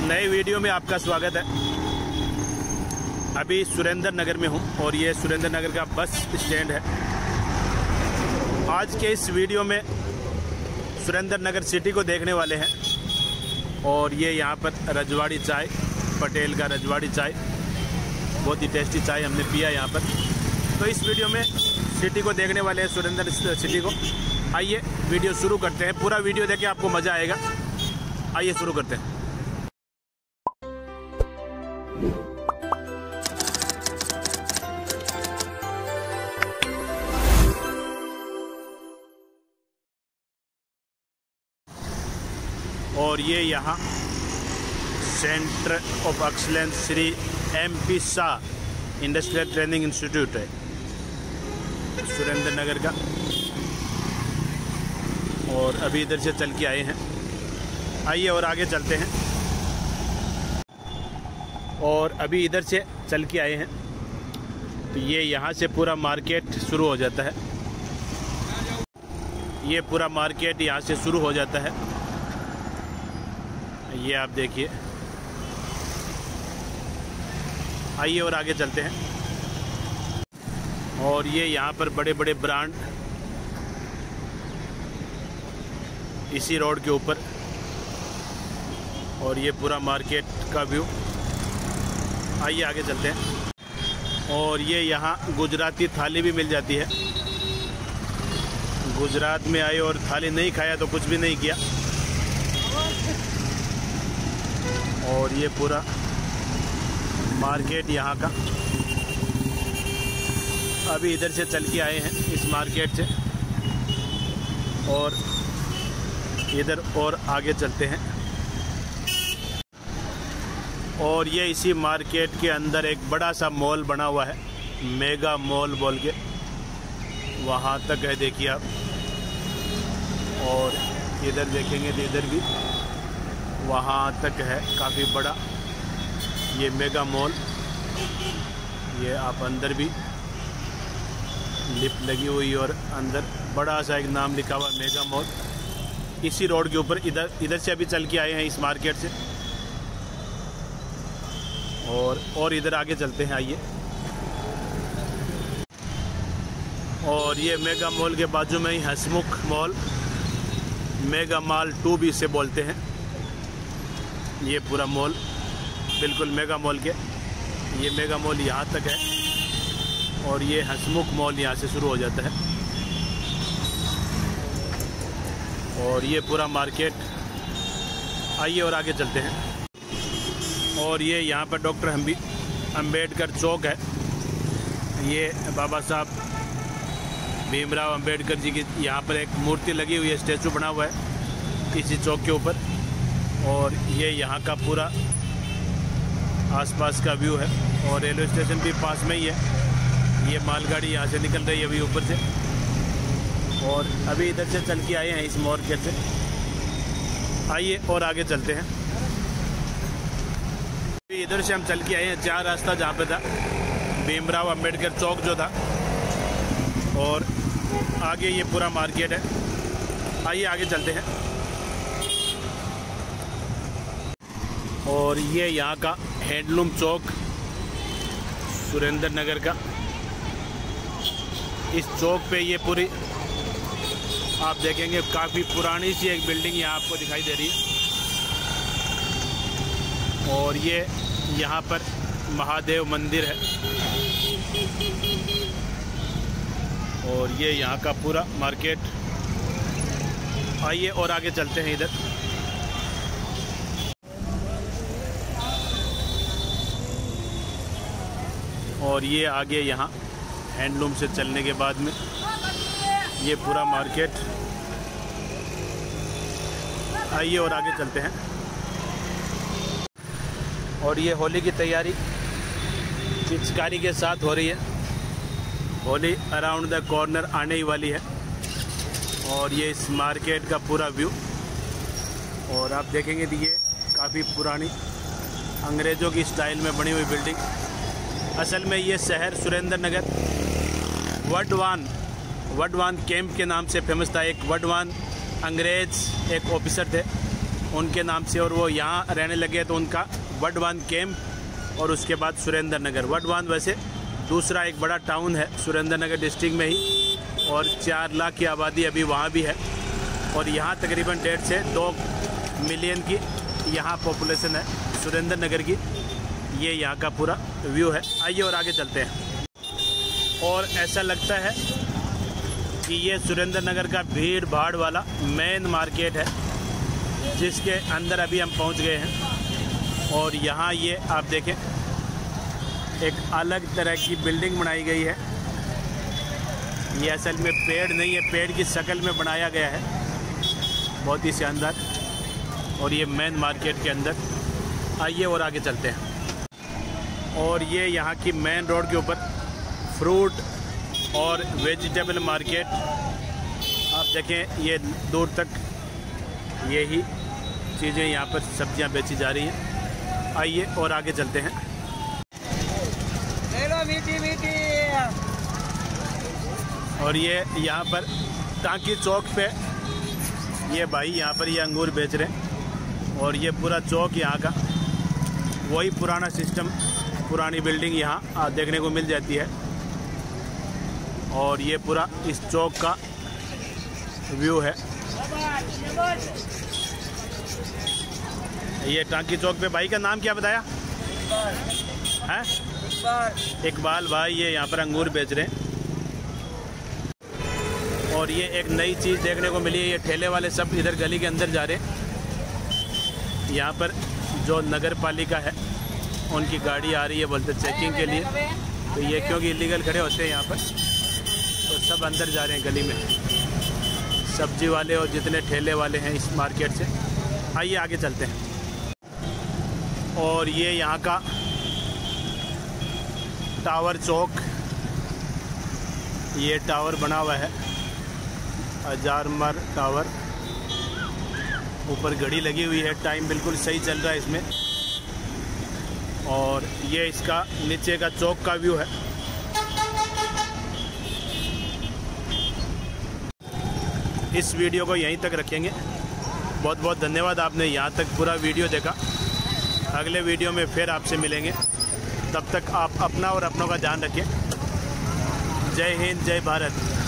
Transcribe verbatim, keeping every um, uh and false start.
नए वीडियो में आपका स्वागत है। अभी सुरेंद्र नगर में हूं और ये सुरेंद्र नगर का बस स्टैंड है। आज के इस वीडियो में सुरेंद्र नगर सिटी को देखने वाले हैं और ये यहाँ पर रजवाड़ी चाय, पटेल का रजवाड़ी चाय, बहुत ही टेस्टी चाय हमने पिया यहाँ पर। तो इस वीडियो में सिटी को देखने वाले हैं, सुरेंद्र सिटी को। आइए वीडियो शुरू करते हैं। पूरा वीडियो देखें, आपको मज़ा आएगा। आइए शुरू करते हैं। और ये यहाँ centre of excellence Shri M P Shah industrial training institute है सुरेंद्र नगर का। और अभी इधर से चल के आए हैं। आइए और आगे चलते हैं। और अभी इधर से चल के आए हैं तो ये यहाँ से पूरा मार्केट शुरू हो जाता है। ये पूरा मार्केट यहाँ से शुरू हो जाता है। ये आप देखिए। आइए और आगे चलते हैं। और ये यहाँ पर बड़े बड़े ब्रांड इसी रोड के ऊपर। और ये पूरा मार्केट का व्यू। आइए आगे चलते हैं। और ये यहाँ गुजराती थाली भी मिल जाती है। गुजरात में आए और थाली नहीं खाया तो कुछ भी नहीं किया। और ये पूरा मार्केट यहाँ का। अभी इधर से चल के आए हैं इस मार्केट से और इधर और आगे चलते हैं। और ये इसी मार्केट के अंदर एक बड़ा सा मॉल बना हुआ है, मेगा मॉल बोल के। वहाँ तक है, देखिए आप। और इधर देखेंगे तो इधर भी वहाँ तक है, काफ़ी बड़ा ये मेगा मॉल। ये आप अंदर भी लिफ्ट लगी हुई और अंदर बड़ा सा एक नाम लिखा हुआ मेगा मॉल इसी रोड के ऊपर। इधर इधर से अभी चल के आए हैं इस मार्केट से। और और इधर आगे चलते हैं। आइए। और ये मेगा मॉल के बाजू में ही Hasmukh mall, mega mall two भी इसे बोलते हैं। ये पूरा मॉल बिल्कुल मेगा मॉल के। ये मेगा मॉल यहाँ तक है और ये हसमुख मॉल यहाँ से शुरू हो जाता है। और ये पूरा मार्केट। आइए और आगे चलते हैं। और ये यहाँ पर डॉक्टर अंबेडकर चौक है। ये बाबा साहब भीमराव अंबेडकर जी की यहाँ पर एक मूर्ति लगी हुई है, स्टैचू बना हुआ है इसी चौक के ऊपर। और ये यहाँ का पूरा आसपास का व्यू है। और रेलवे स्टेशन भी पास में ही है। ये मालगाड़ी यहाँ से निकल रही है अभी ऊपर से। और अभी इधर से चल के आए हैं इस मार्केट से। आइए और आगे चलते हैं। इधर से हम चल के आए हैं चार रास्ता जहाँ पे था भीमराव अंबेडकर चौक जो था। और आगे ये पूरा मार्केट है। आइए आगे चलते हैं। और ये यहाँ का हैंडलूम चौक सुरेंद्र नगर का। इस चौक पे ये पूरी आप देखेंगे काफ़ी पुरानी सी एक बिल्डिंग यहाँ आपको दिखाई दे रही है। और ये यहाँ पर महादेव मंदिर है। और ये यहाँ का पूरा मार्केट। आइए और आगे चलते हैं इधर। और ये आगे यहाँ हैंडलूम से चलने के बाद में ये पूरा मार्केट। आइए और आगे चलते हैं। और ये होली की तैयारी पिचकारी के साथ हो रही है। होली अराउंड द कॉर्नर आने ही वाली है। और ये इस मार्केट का पूरा व्यू। और आप देखेंगे तो ये काफ़ी पुरानी अंग्रेज़ों की स्टाइल में बनी हुई बिल्डिंग। असल में ये शहर सुरेंद्र नगर वडवान वडवान कैंप के नाम से फेमस था। एक वडवान अंग्रेज़ एक ऑफिसर थे उनके नाम से, और वो यहाँ रहने लगे तो उनका वडवान कैंप और उसके बाद सुरेंद्र नगर। वडवान वैसे दूसरा एक बड़ा टाउन है सुरेंद्र नगर डिस्ट्रिक्ट में ही, और चार लाख की आबादी अभी वहाँ भी है, और यहाँ तकरीबन डेढ़ से दो मिलियन की यहाँ पॉपुलेशन है सुरेंद्र नगर की। ये यहाँ का पूरा व्यू है। आइए और आगे चलते हैं। और ऐसा लगता है कि ये सुरेंद्र नगर का भीड़ भाड़ वाला मेन मार्केट है, जिसके अंदर अभी हम पहुँच गए हैं। और यहाँ ये आप देखें एक अलग तरह की बिल्डिंग बनाई गई है। ये असल में पेड़ नहीं है, पेड़ की शक्ल में बनाया गया है, बहुत ही शानदार। और ये मेन मार्केट के अंदर। आइए और आगे चलते हैं। और ये यहाँ की मेन रोड के ऊपर फ्रूट और वेजिटेबल मार्केट आप देखें, ये दूर तक यही चीज़ें यहाँ पर सब्जियाँ बेची जा रही हैं। आइए और आगे चलते हैं। मीठी मीठी। और ये यहाँ पर टांकी चौक पे ये भाई यहाँ पर ये अंगूर बेच रहे हैं, और ये पूरा चौक यहाँ का वही पुराना सिस्टम, पुरानी बिल्डिंग यहाँ देखने को मिल जाती है। और ये पूरा इस चौक का व्यू है। ये टांकी चौक पे भाई का नाम क्या बताया है? इकबाल भाई ये यहाँ पर अंगूर बेच रहे हैं। और ये एक नई चीज़ देखने को मिली है, ये ठेले वाले सब इधर गली के अंदर जा रहे हैं। यहाँ पर जो नगर पालिका है उनकी गाड़ी आ रही है, बोलते चेकिंग के लिए। तो ये क्योंकि इलीगल खड़े होते हैं यहाँ पर, तो सब अंदर जा रहे हैं गली में, सब्जी वाले और जितने ठेले वाले हैं इस मार्केट से। आइए आगे चलते हैं। और ये यहाँ का टावर चौक, ये टावर बना हुआ है अजारमर टावर, ऊपर घड़ी लगी हुई है, टाइम बिल्कुल सही चल रहा है इसमें। और ये इसका नीचे का चौक का व्यू है। इस वीडियो को यहीं तक रखेंगे। बहुत बहुत धन्यवाद, आपने यहाँ तक पूरा वीडियो देखा। अगले वीडियो में फिर आपसे मिलेंगे, तब तक आप अपना और अपनों का ध्यान रखें। जय हिंद, जय भारत।